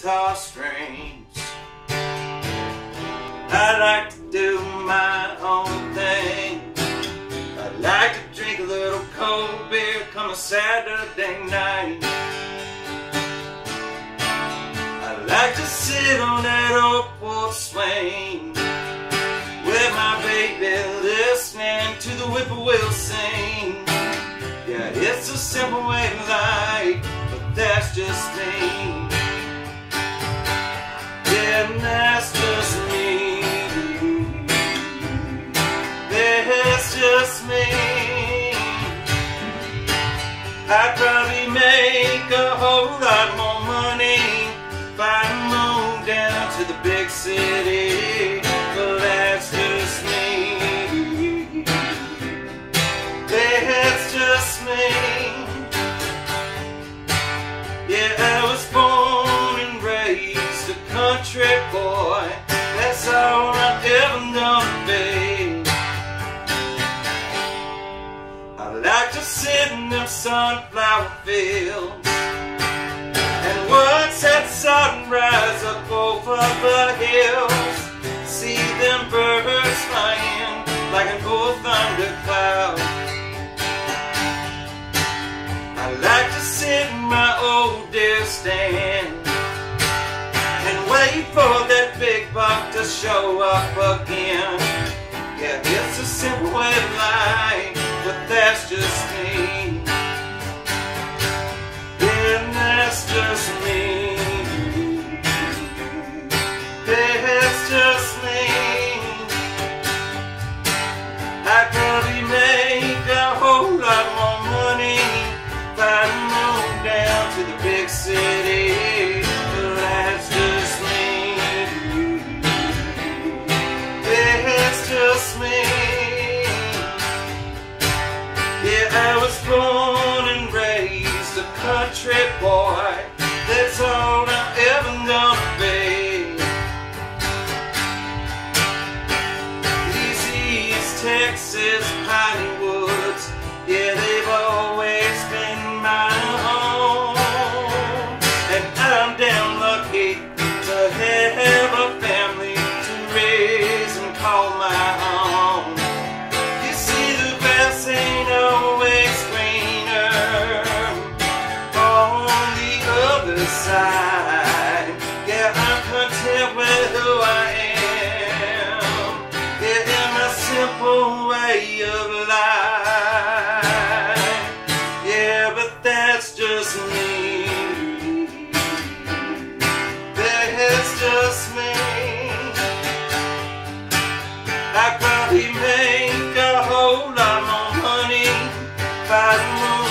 guitar strings. I like to do my own thing. I like to drink a little cold beer come a Saturday night. I like to sit on that old porch swing with my baby listening to the whippoorwill sing. Yeah, it's a simple way of life, but that's just me. Yeah, and that's just me. That's just me. I'd probably make a whole lot more money if I moved down to the big city, but that's just me. That's just me. Yeah, I was born and raised a country boy. That's all I'm ever gonna be. I like to sit in them sunflower fields and watch that sun rise up over the hills. See them birds flying like an old thundercloud. I like to sit in my old deer stand and wait for that big buck to show up again. Yeah, it's a simple way of life, but that's just me. Yeah, and that's just me. That's just me. I'd probably make a whole lot more money if I moved down to the big city, but that's just me. That's just me. Yeah, I was born and raised a country boy. That's all I'm ever gonna be. These East Texas piney woods, yeah, they've always been my home. And I'm damn lucky to have a family to raise and call my own. You see, the grass ain't always greener on the other side. Yeah, I'm content with who I am. Yeah, in my simple way of life. Yeah, but that's just me. That's just me. I'd probably make a whole lot more money if I moved